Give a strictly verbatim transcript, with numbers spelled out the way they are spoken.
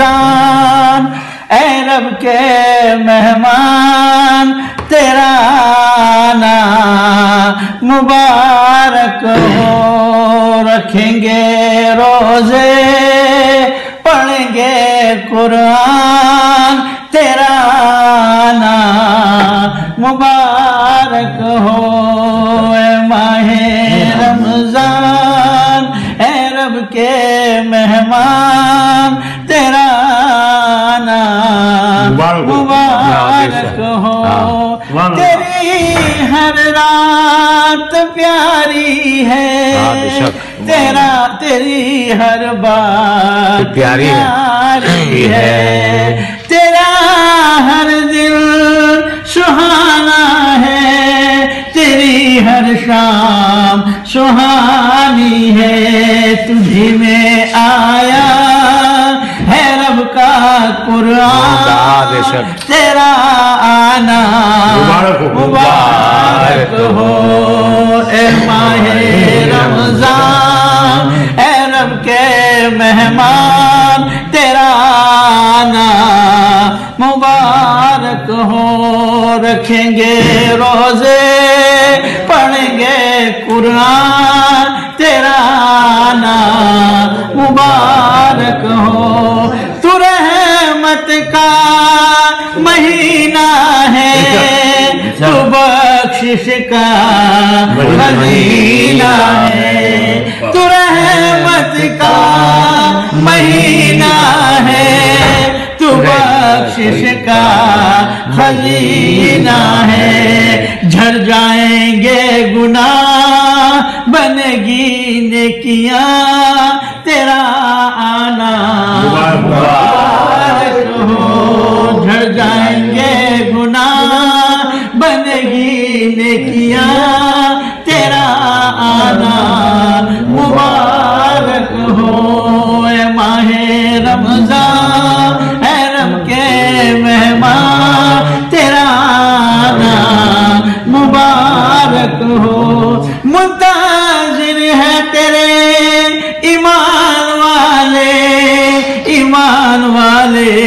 رمضان اے رب کے مہمان تیرا آنا مبارک ہو، رکھیں گے روزے پڑھیں گے قرآن تیرا آنا مبارک ہو، اے ماہ رمضان اے رب کے مہمان تیرا آنا مبارک ہو، تیری ہر رات پیاری ہے، تیرا تیری ہر بات پیاری ہے، تیرا ہر دل سہانا ہے، تیری ہر شام سہانی ہے، تجھی میں آیا ہے رب کا قرآن تیرا آنا مبارک ہو، اے ماہ رمضان اے رب کے مہمان تیرا آنا مبارک ہو، رکھیں گے روزے پڑھیں گے قرآن تیرا آنا مبارک ہو، تو رحمت کا مہینہ ہے، تو بخشش کا خزینہ ہے، تو رحمت کا مہینہ ہے، تو بخشش کا خزینہ ہے، جھڑ جائیں گے گناہ بنے گی نیکیاں تیرا آنا مبارک ہو، جھڑ جائیں گے گناہ بنے گی نیکیاں تیرا آنا مبارک ہو، اے ماہ رمضان اے رب کے مہمان تیرا آنا مبارک ہو، منتظر ہے تیرے ایمان والے ایمان والے